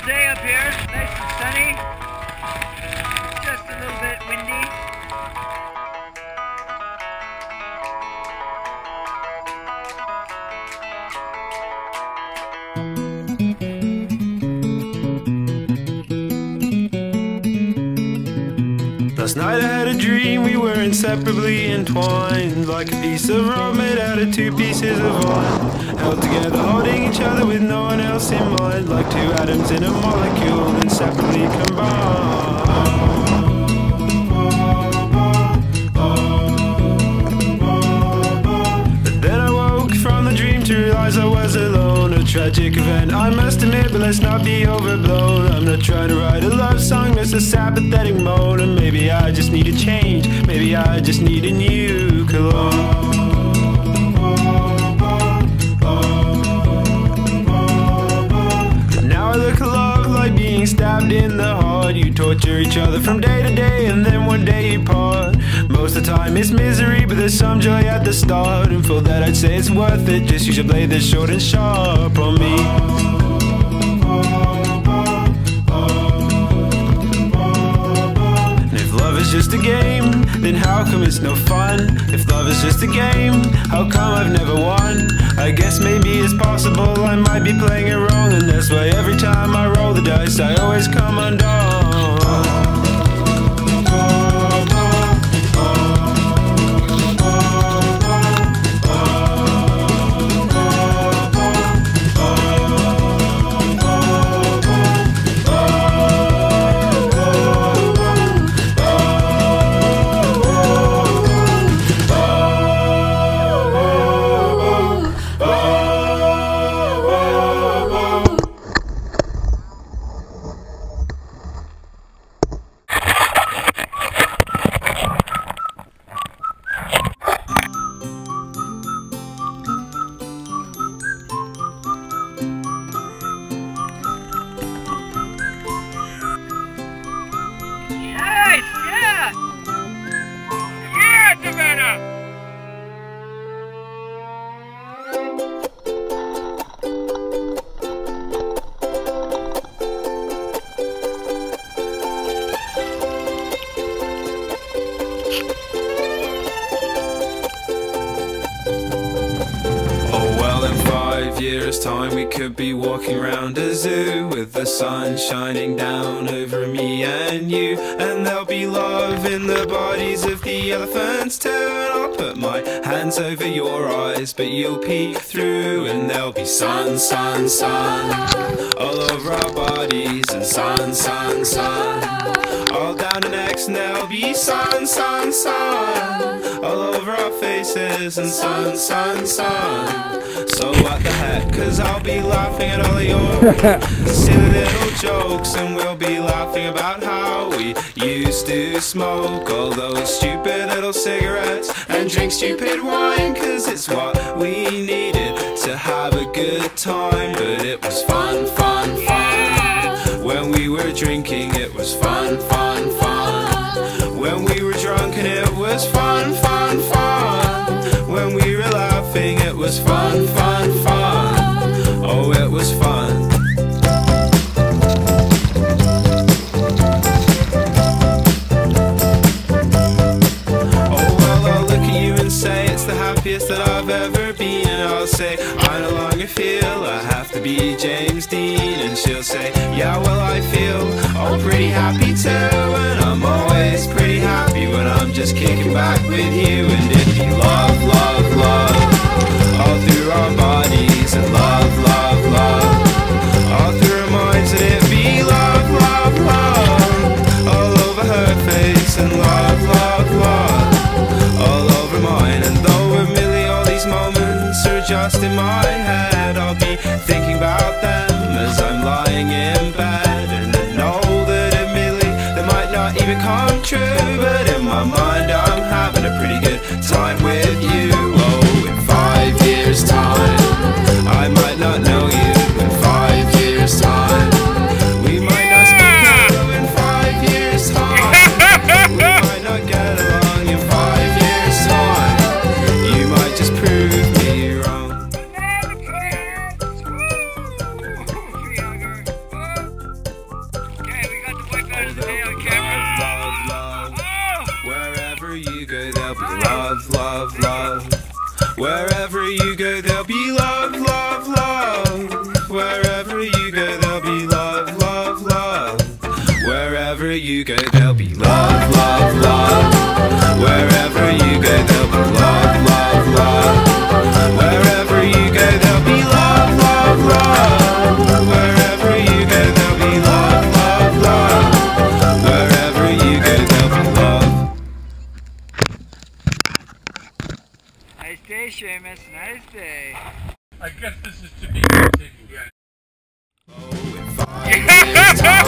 day up here. Nice and sunny. Just a little bit windy. Last night I had a dream, we were inseparably entwined, like a piece of rope made out of two pieces of wine, held together, holding each other with no one else in mind, like two atoms in a molecule inseparably combined. But then I woke from the dream to realize I was alone. A tragic event, I must admit, but let's not be overblown. I'm not trying to write a love song, just a sad pathetic moan. And maybe I just need a change, maybe I just need a new cologne. Now I look a lot like being stabbed in the heart. You torture each other from day to day, and then one day you part. Most of the time it's misery, but there's some joy at the start. And for that I'd say it's worth it, just use a blade that's short and sharp on me. And if love is just a game, then how come it's no fun? If love is just a game, how come I've never won? I guess maybe it's possible I might be playing it wrong, and that's why every time I roll the dice I always come undone. Years time we could be walking around a zoo with the sun shining down over me and you, and there'll be love in the bodies of the elephants too. And I'll put my hands over your eyes, but you'll peek through, and there'll be sun, sun, sun all over our bodies, and sun, sun, sun all down the necks, and there'll be sun, sun, sun all over our faces, and sun, sun, sun. So what the heck, 'cause I'll be laughing at all of your silly little jokes, and we'll be laughing about how we used to smoke all those stupid little cigarettes and drink stupid wine, 'cause it's what we needed to have a good time. But it was fun, fun, fun when we were drinking. It was fun, fun, fun when we were drunk, and it was fun, fun, fun when we were laughing. It was fun, fun, fun. Oh, it was fun. Oh, well, I'll look at you and say it's the happiest that I've ever been. And I'll say I no longer feel I have to be James Dean. And she'll say, yeah, well, I feel all pretty happy too. And I'm always pretty happy when I'm just kicking back with you. And it'd be love, love, love all through our bodies, and love, love, love all through our minds, and it'd be love, love, love all over her face, and love, love, love all over mine. And though admittedly all these moments are just in my head, I'll be thinking about them as I'm lying in bed, and I know that admittedly they might not even come true, but in my mind I'm having a pretty good time with you. Oh, in 5 years time I might not Wherever you go, there'll be love, love, love. Wherever you go, there'll be love, love, love. Wherever you go, there'll be love, love, love. Wherever you go, there'll be love, love, love. Wherever you go, there'll be love, love, love. Wherever you go, there'll be love, love, love. Wherever you go, there'll be love. Nice day, Seamus. Nice day. I guess this is to be taken granted. Oh, in 5 years' time.